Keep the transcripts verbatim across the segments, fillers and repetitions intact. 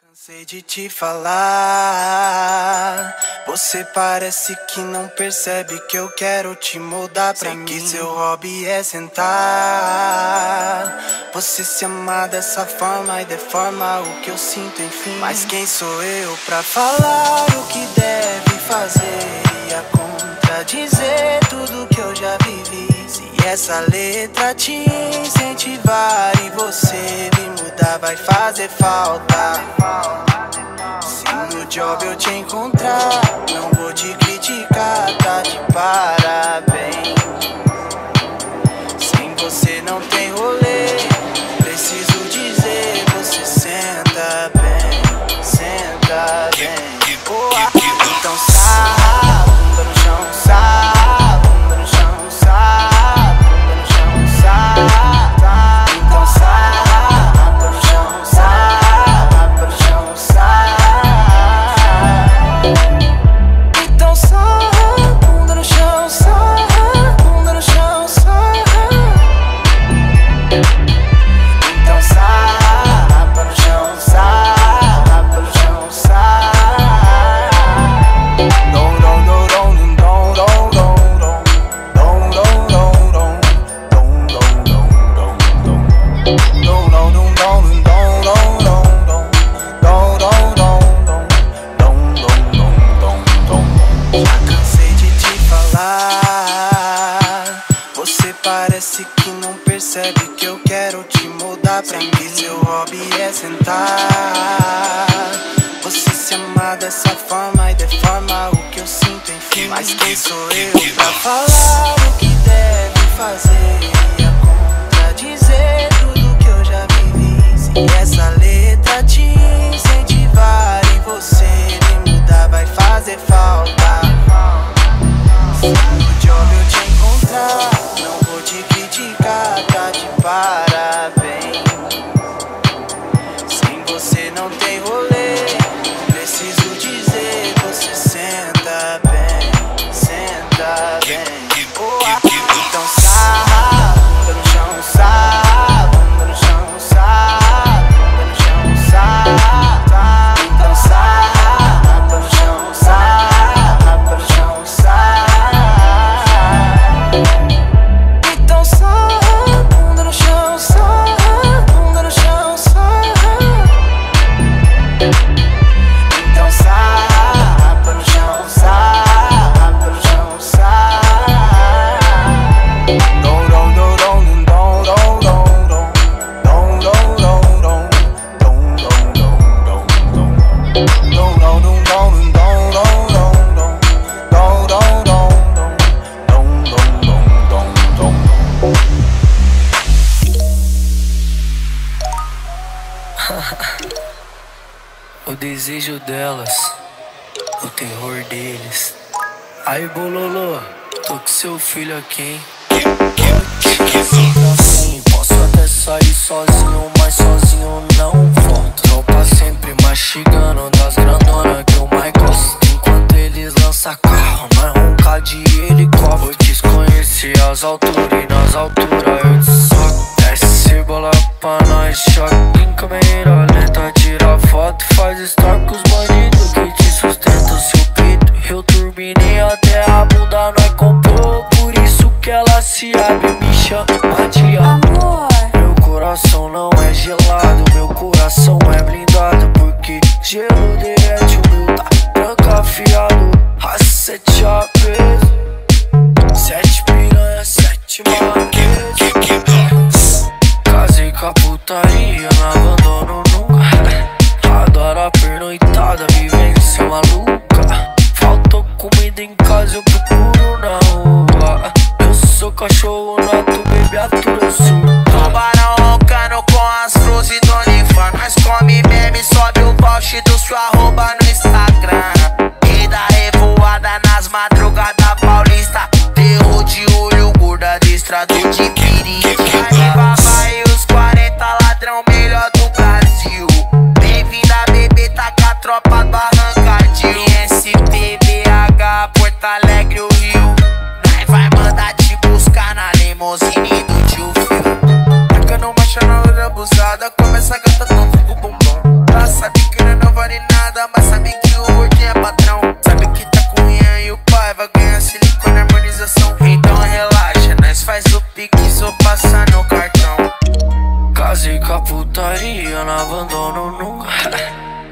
Cansei de te falar. Você parece que não percebe que eu quero te mudar pra mim. Que seu hobby é sentar. Você se ama dessa forma e deforma o que eu sinto, enfim. Mas quem sou eu pra falar o que deve fazer e a contradizer tudo que eu já vivi? Se essa letra te incentivar e você me mudar, vai fazer falta. Se no job eu te encontrar, não vou te criticar, tá de parabéns. Sem você não tem rolê, preciso dizer, você senta bem, senta bem. Boa, então sarra, bunda no chão, sarra, bunda no chão, sarra, bunda no chão, sarra. Então sarra, bunda no chão, sarra, bunda no chão, sarra. Então sarra, bunda no chão, sarra, bunda no chão, sarra. Então sarra, bunda no chão, sarra, bunda no chão, sarra. Parece que não percebe que eu quero te mudar pra mim. Que seu hobby é sentar. Você se ama dessa forma e deforma o que eu sinto, enfim. Mas quem sou eu pra falar o que deve fazer e a contradizer tudo que eu já vivi? Se essa letra te incentivar e você me mudar, vai fazer falta. Se no job eu te encontrar, não vou te criticar, tá de parabéns. Sem você não tem rolê, preciso dizer, você senta bem, senta bem. Boa, então sarra, bunda no chão, sarra, bunda no chão, sarra, bunda no chão, sarra. Então sarra, bunda no chão, sarra, bunda no chão, sarra. Então sarra, bunda no chão, sarra, bunda no chão, sarra. Então sarra, bunda no chão, sarra, bunda no chão, sarra. Dom dom dom dom dom dom dom dom dom dom dom dom O desejo delas, o terror deles. Aí Bololô, tô com seu filho aqui, hein? Assim, posso até sair sozinho, mas sozinho não volto. Tropa sempre mastigando das grandonas que eu mais gosto. Enquanto eles lançam carro, nós ronca de helicóptero. Vou desconhecer as alturas e nas alturas eu te soco. Desce bola pra nós, choque em câmera lenta, tira foto, faz story com os bandidos que te sustentam o seu peito. Eu turbinei até a bunda, nós comprou, por isso que ela se abre, me chama de amor. Meu coração não é gelado, meu coração é blindado, porque gelo derrete, o meu tá branco afiado. A sete a peso, sete piranha, sete marquês. Casei com a putaria, não abandono nunca. Adoro a pernoitada, vivência maluca. Faltou comida em casa, eu procuro na rua. Eu sou cachorro nato, baby, atura eu sou. Tubarão roncando com as flores e Doni Fan. Nós come meme, sobe o post do sua arroba no Instagram. E dá revoada nas madrugadas paulista. Terror de olho, gorda de estrado de perigo. Alibaba e os quarenta ladrão melhor do Brasil. Bem-vinda, bebê, tá com a tropa do Arrancadil. S P B H, Porto Alegre, o Rio. Nós vai mandar te buscar na limousine do tio Phil. Taca no macho na hora abusada, começa a gata, não fica o bombom. Ela sabe que não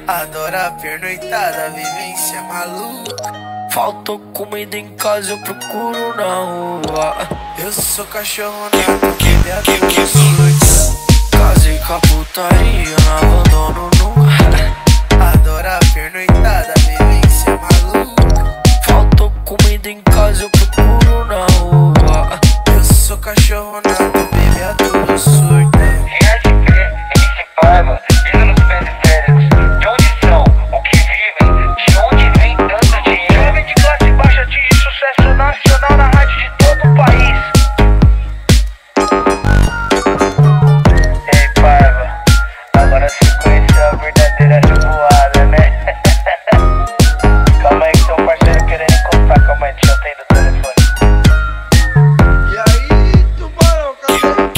Adora a pernoitada, vivência maluca. Faltou comida em casa, eu procuro na rua. Eu sou cachorro nato, que me atende surdo. Casei com a putaria, não abandono nunca. Adora a pernoitada, vivência maluca. Faltou comida em casa, eu procuro na rua. Eu sou cachorro nato, bebê a tudo surdo. Vier de crer, M C Paiva, vida nos periféricos. De onde são? O que vivem? De onde vem tanto dinheiro? Jovem de classe baixa atinge sucesso nacional na rádio de todo o país. Ei, Paiva, agora você conheceu a verdadeira revoada, né? Calma aí que tem um parceiro querendo encontrar. Calma aí, deixa eu atender o telefone. E aí, tubarão, cadê?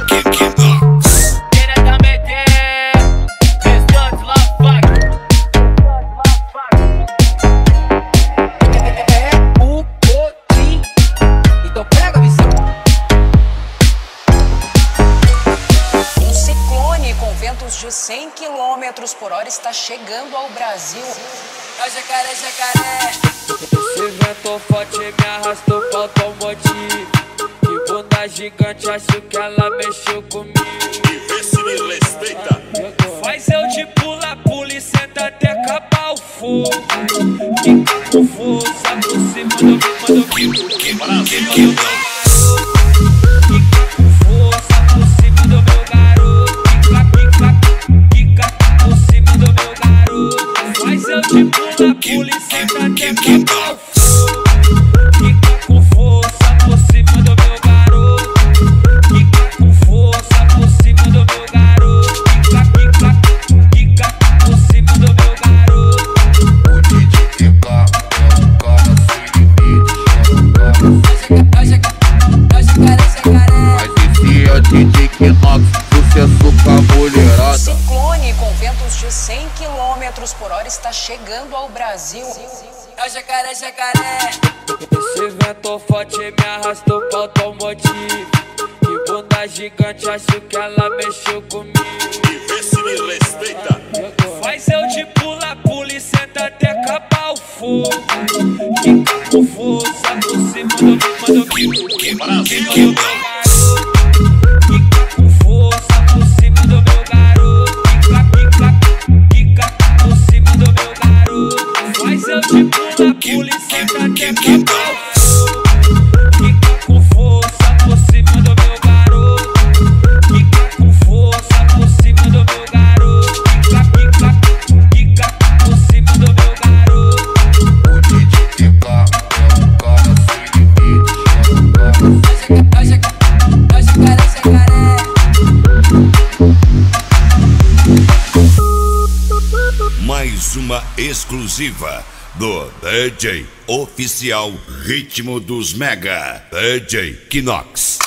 De cem quilômetros por hora está chegando ao Brasil. É jacaré, jacaré. Esse vento forte me arrastou pro automotivo. Que bunda gigante, acho que ela mexeu comigo. E vê se me respeita. Faz eu de pula, pula e senta até acabar o fogo. Fica com força por cima do meu, manda o que Brasil. Fica com força por cima do meu garoto. Faz eu de pula, pula e senta até acabar o fogo. Fica com força por cima do meu garoto. Fica com força por cima do meu garoto. Fica, fica, fica por cima do meu garoto. O D J T K é um cara sem limite. É um cara sem Mas esse é o D J Knox, sucesso com a mulherada. Ciclone com ventos de cem quilômetros por hora está chegando ao Brasil. É o jacaré, jacaré. Esse vento forte me arrastou pro automotivo. Que bunda gigante, acho que ela mexeu comigo. E vê se me respeita. Faz eu de pula, pula e senta até acabar o fogo. Fica com força por cima do meu, manda o que Brasil. Fica com força por cima do meu garoto. Fica, fica, fica por cima do meu garoto. Faz eu de pula, pula e senta até acabar o fogo. Fica com força por cima do meu garoto. Fica com força por cima do meu garoto. Fica, fica, fica por cima do meu garoto. O D J T K é um cara sem limite. É um cara sem É o jacaré, jacaré. Mais uma exclusiva do D J oficial Ritmo dos Mega, D J Knox.